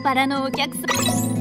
パラのお客さん。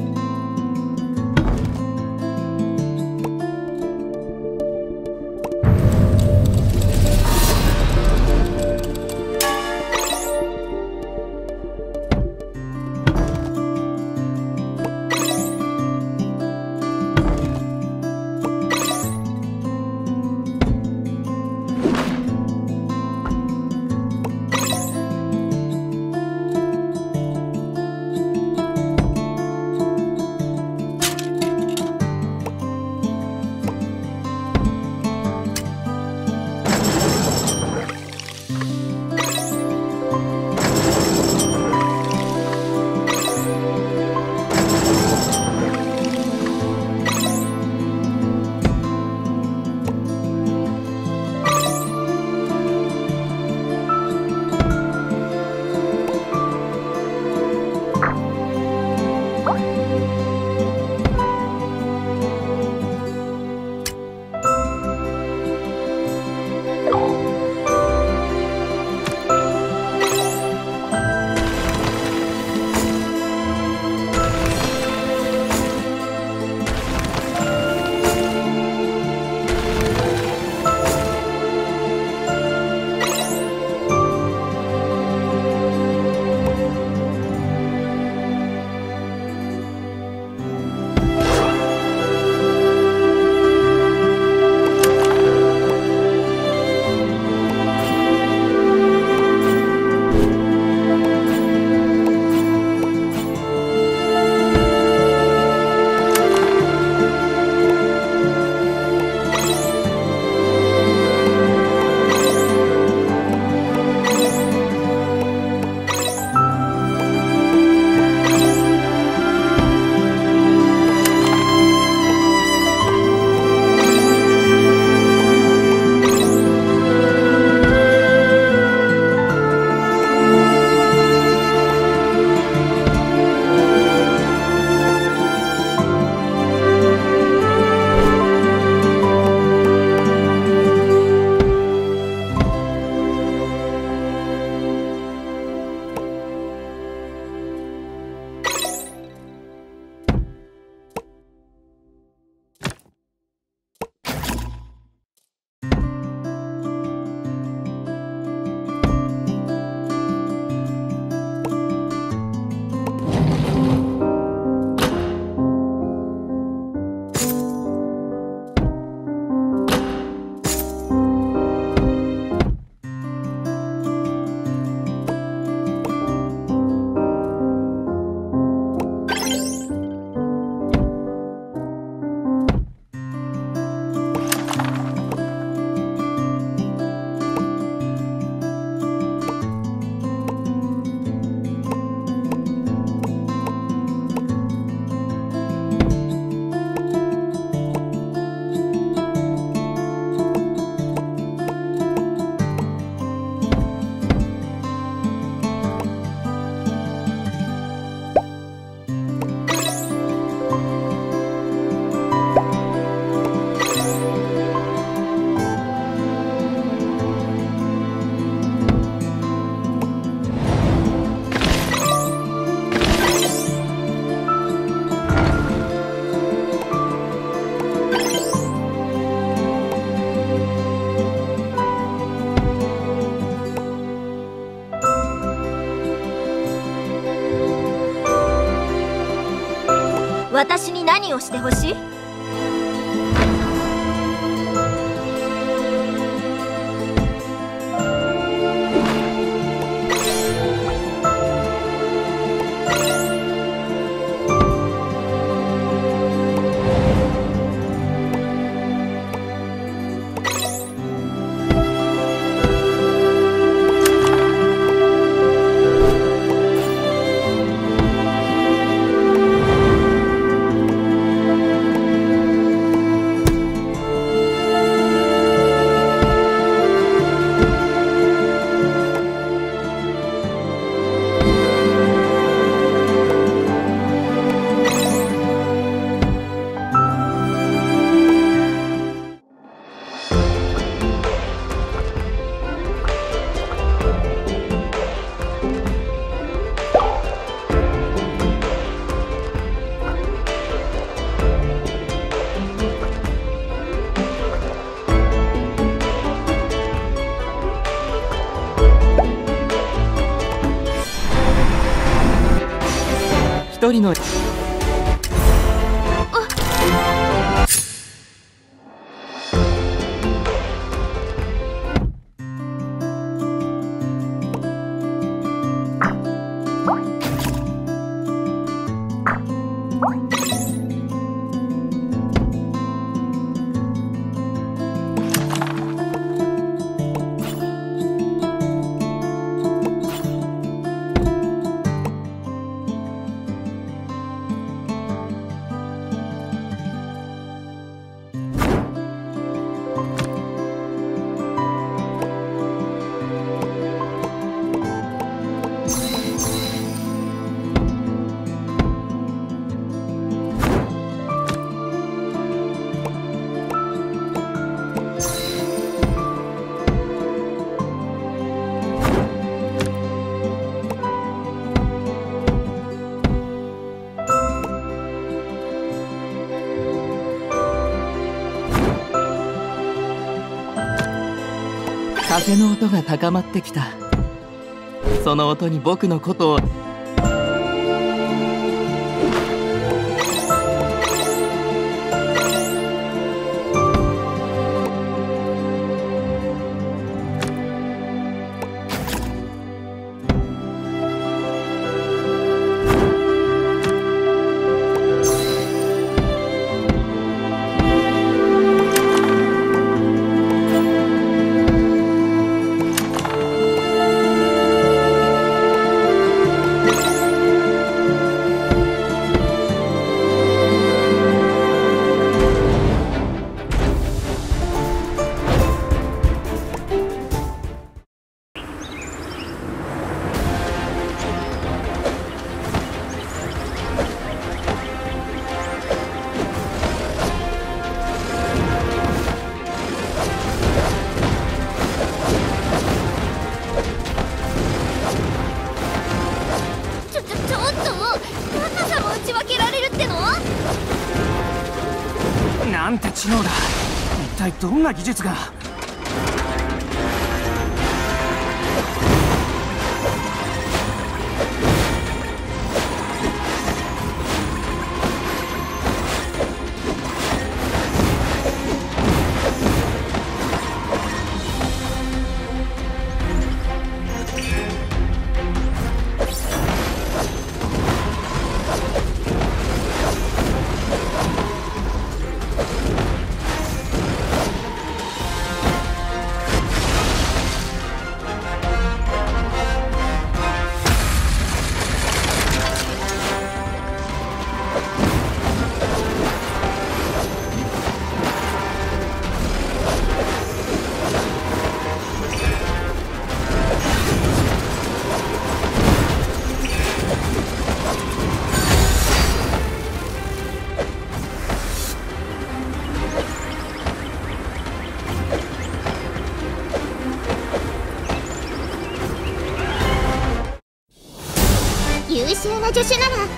私に何をしてほしい？ 一人の風の音が高まってきた。その音に僕のことをなんて知能だ。一体どんな技術が。 優秀な助手なら。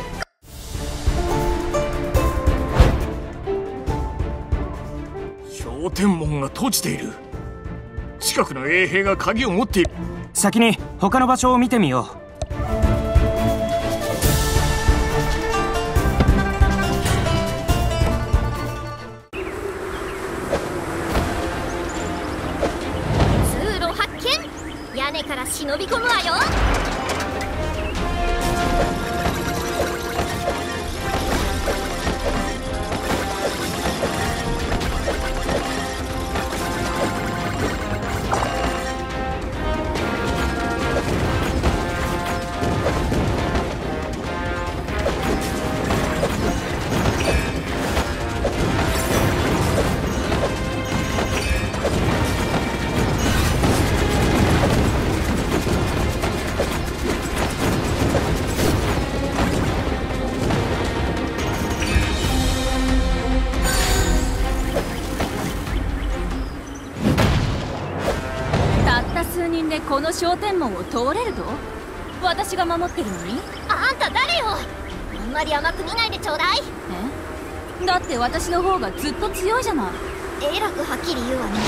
氷天門が閉じている。近くの衛兵が鍵を持っている。 先に他の場所を見てみよう。 通路発見。屋根から忍び込むわよ。 でこの商店門を通れると私が守ってるのに。 あんた誰よ。あんまり甘く見ないでちょうだい。 え？だって私の方がずっと強いじゃない。 えらくはっきり言うわね。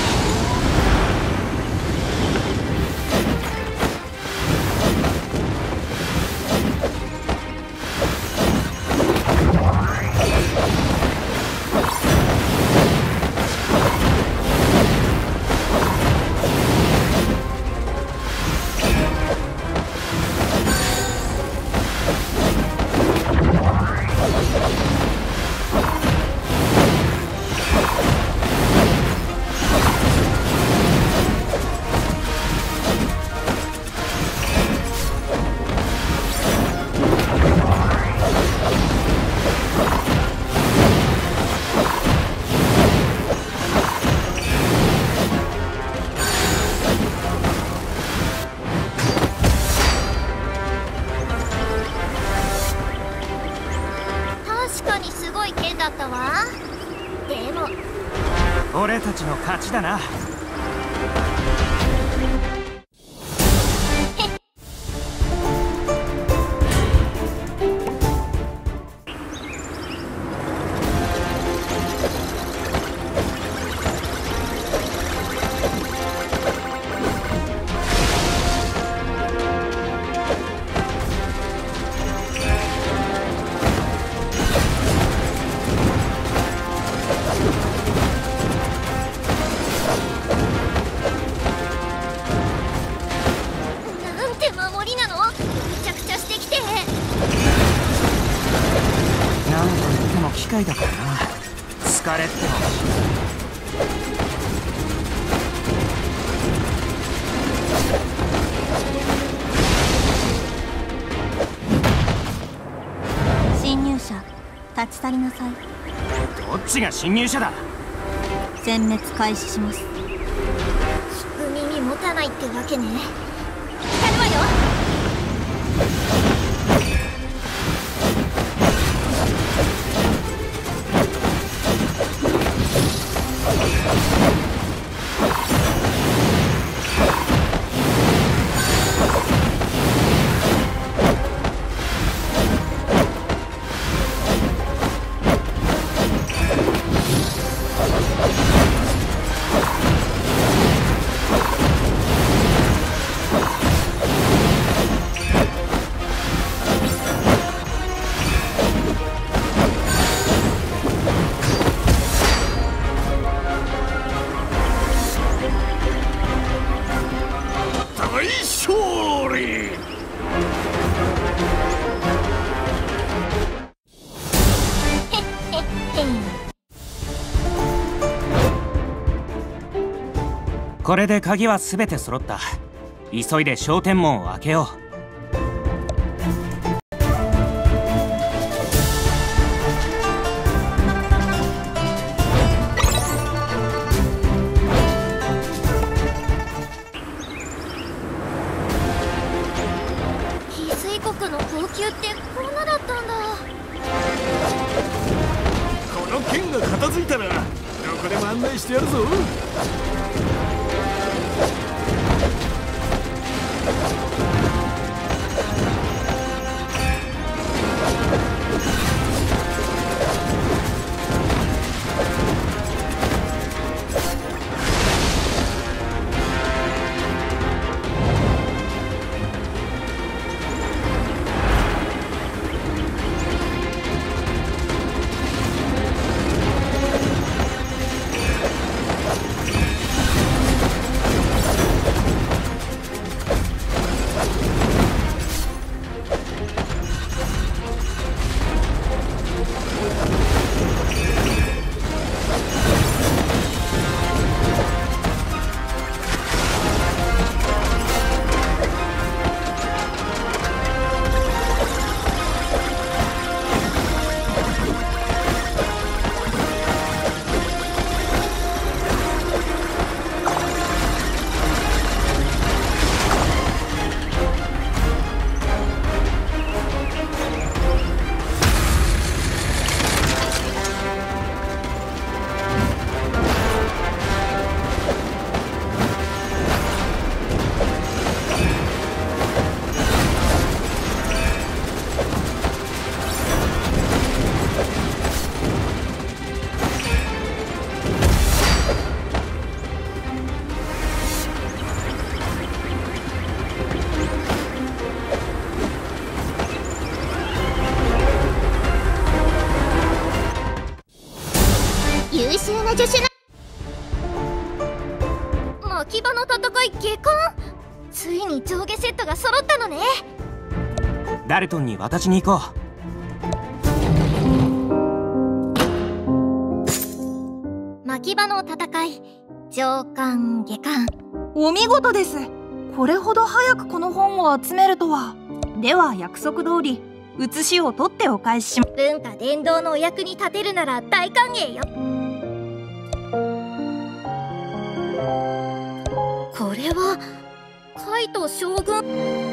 確かにすごい剣だったわ。でも俺たちの勝ちだな。 なんて守りなの。めちゃくちゃしてきて。 なんと言っても機械だからな。疲れって侵入者立ち去りなさい。 どっちが侵入者だ。 殲滅開始します。 聞く耳持たないってわけね。やるわよ。 大勝利。 これで鍵は全て揃った。急いで小天門を開けよう。 翡翠国の高級ってこんなだったんだ。 この剣が片付いたらどこでも案内してやるぞ。 優秀な助手な。牧場の戦い下巻。ついに上下セットが揃ったのね。 ダルトンに渡しに行こう。牧場の戦い上巻下巻。 お見事です。これほど早くこの本を集めるとは。では約束通り写しを取ってお返しします。 文化伝道のお役に立てるなら大歓迎よ。これはカイト将軍。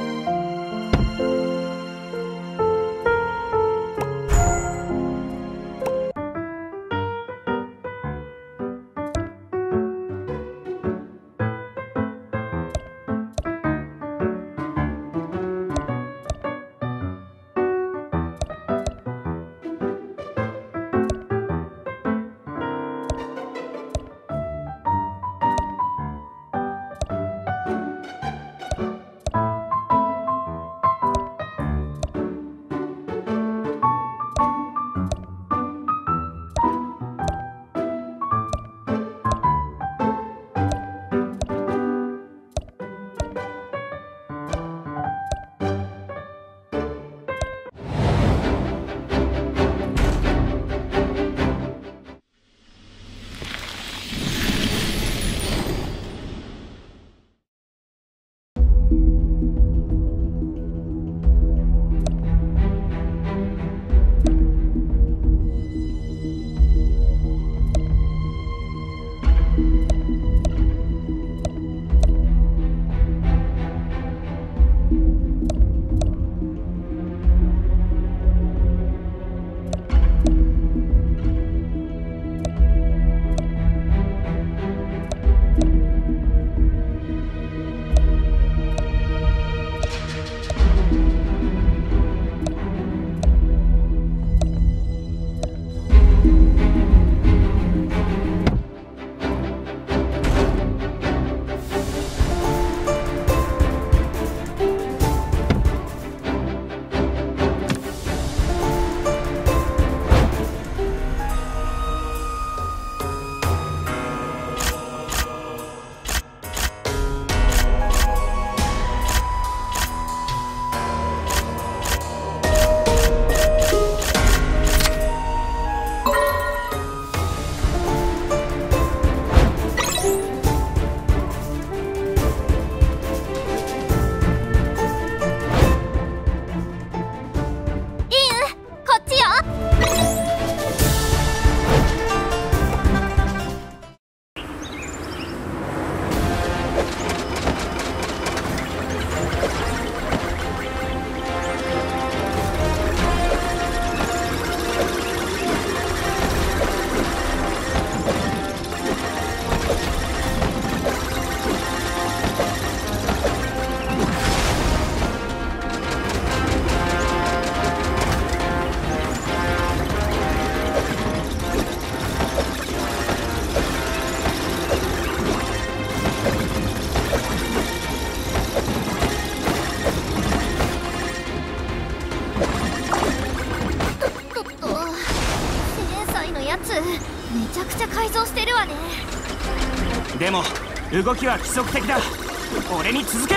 でも動きは規則的だ。俺に続け。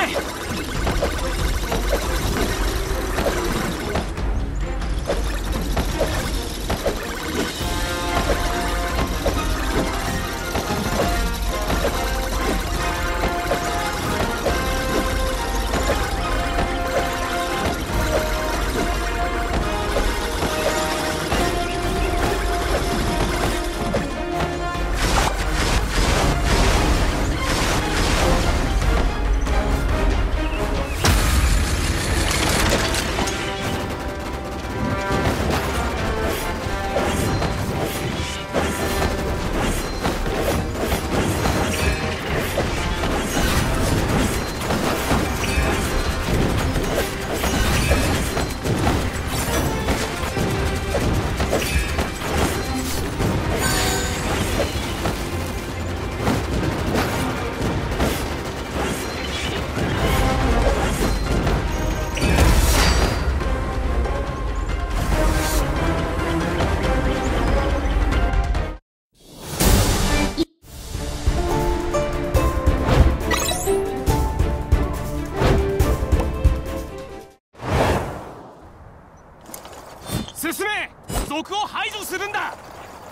るんだ。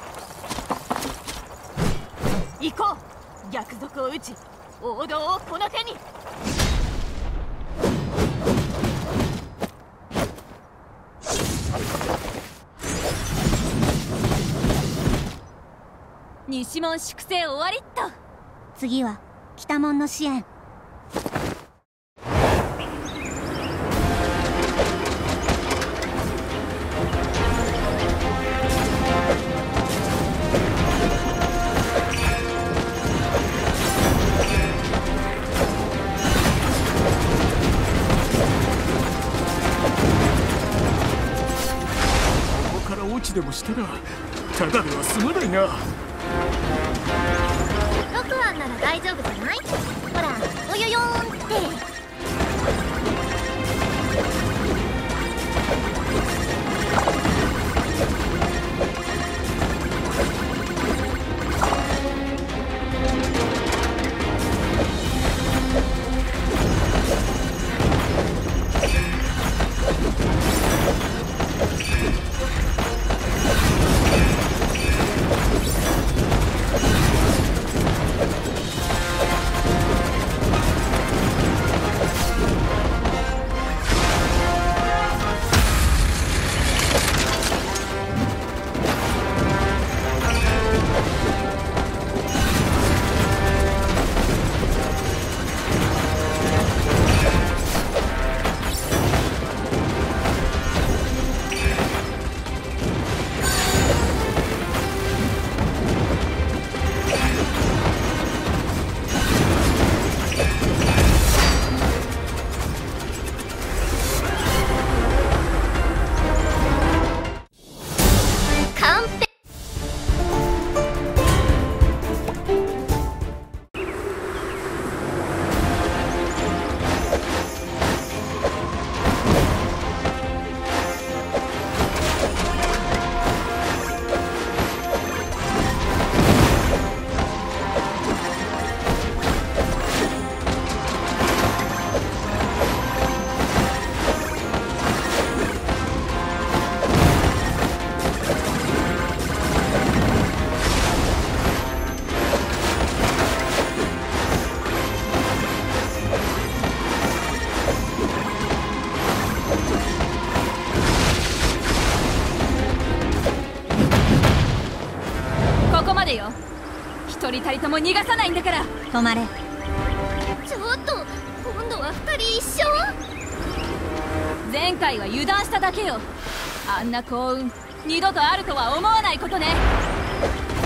行こう。逆賊を撃ち王道をこの手に。西門粛清終わりっと。 次は北門の支援。 ここから落ちでもしたらただでは済まないな。 6案なら大丈夫じゃない？ほら、およよーんって。 一人たりとも逃がさないんだから。 止まれ。ちょっと、今度は2人一緒？ 前回は油断しただけよ。あんな幸運二度とあるとは思わないことね。